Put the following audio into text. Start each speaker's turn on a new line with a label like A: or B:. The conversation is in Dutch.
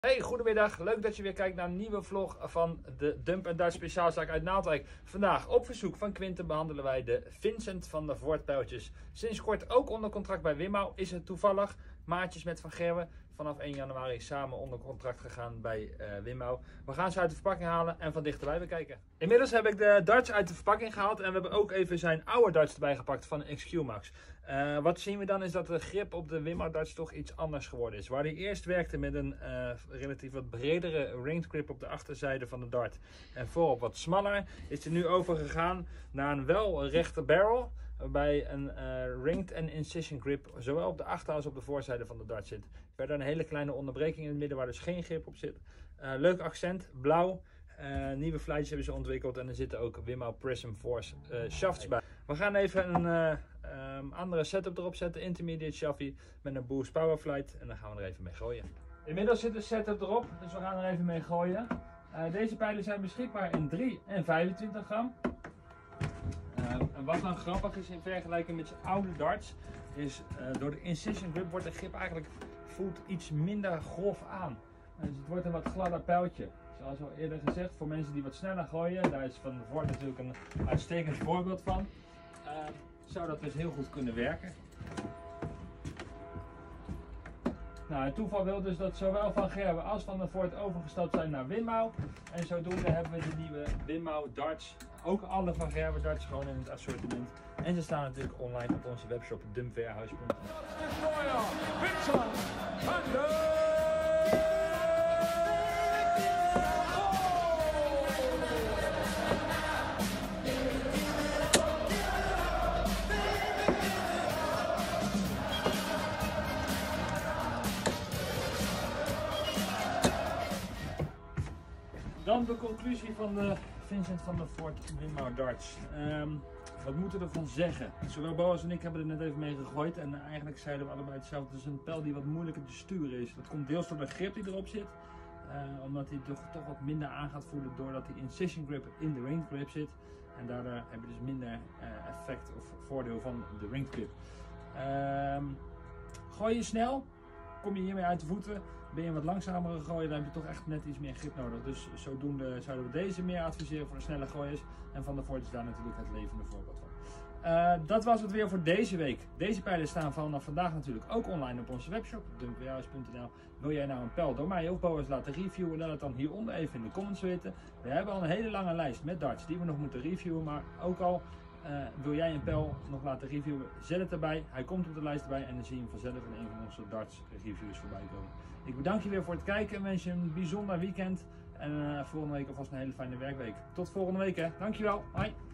A: Hey, goedemiddag. Leuk dat je weer kijkt naar een nieuwe vlog van de Dump & Darts speciaalzaak uit Naaldwijk. Vandaag op verzoek van Quinten behandelen wij de Vincent van der Voort pijltjes. Sinds kort ook onder contract bij Wimmau. Is het toevallig maatjes met Van Gerwen vanaf 1 januari samen onder contract gegaan bij Wimmau. We gaan ze uit de verpakking halen en van dichterbij bekijken. Inmiddels heb ik de darts uit de verpakking gehaald en we hebben ook even zijn oude darts erbij gepakt van XQ-Max. Wat zien we dan is dat de grip op de Wimmau darts toch iets anders geworden is. Waar hij eerst werkte met een relatief wat bredere ringed grip op de achterzijde van de dart en voorop wat smaller, is hij nu overgegaan naar een wel rechte barrel. Waarbij een ringed en incision grip zowel op de achter- als op de voorzijde van de dart zit. Verder een hele kleine onderbreking in het midden waar dus geen grip op zit. Leuk accent, blauw. Nieuwe fluitjes hebben ze ontwikkeld en er zitten ook Wimmau Prism Force shafts bij. We gaan even een andere setup erop zetten, intermediate shaftje met een boost power flight en dan gaan we er even mee gooien. Inmiddels zit de setup erop, dus we gaan er even mee gooien. Deze pijlen zijn beschikbaar in 3 en 25 gram. En wat dan grappig is in vergelijking met zijn oude darts, is door de incision grip wordt de grip eigenlijk voelt iets minder grof aan. Dus het wordt een wat gladder pijltje. Zoals al eerder gezegd, voor mensen die wat sneller gooien, daar is Van der Voort natuurlijk een uitstekend voorbeeld van. Zou dat dus heel goed kunnen werken. Nou, het toeval wil dus dat zowel Van Gerwen als Van der Voort overgestapt zijn naar Wimmau. En zodoende hebben we de nieuwe Wimmau darts. Ook alle Van Gerwen darts gewoon in het assortiment. En ze staan natuurlijk online op onze webshop dumpwarehouse.nl. Dan de conclusie van de Vincent van der Voort Wimmau darts. Wat moeten we ervan zeggen? Zowel Boas en ik hebben er net even mee gegooid en eigenlijk zeiden we allebei hetzelfde. Het is een pijl die wat moeilijker te sturen is. Dat komt deels door de grip die erop zit. Omdat hij toch wat minder aan gaat voelen doordat die incision grip in de ringed grip zit. En daardoor heb je dus minder effect of voordeel van de ringed grip. Gooi je snel, kom je hiermee uit de voeten. Ben je een wat langzamere gooien, dan heb je toch echt net iets meer grip nodig. Dus zodoende zouden we deze meer adviseren voor de snelle gooiers. En Van der Voort is daar natuurlijk het levende voorbeeld van. Dat was het weer voor deze week. Deze pijlen staan vanaf vandaag natuurlijk ook online op onze webshop, dumpwarehouse.nl. Wil jij nou een pijl door mij of Boas laten reviewen, laat het dan hieronder even in de comments weten. We hebben al een hele lange lijst met darts die we nog moeten reviewen, maar ook al wil jij een pijl nog laten reviewen, zet het erbij. Hij komt op de lijst erbij en dan zie je hem vanzelf in een van onze darts reviews voorbij komen. Ik bedank je weer voor het kijken en wens je een bijzonder weekend. En volgende week alvast een hele fijne werkweek. Tot volgende week hè. Dankjewel. Hoi.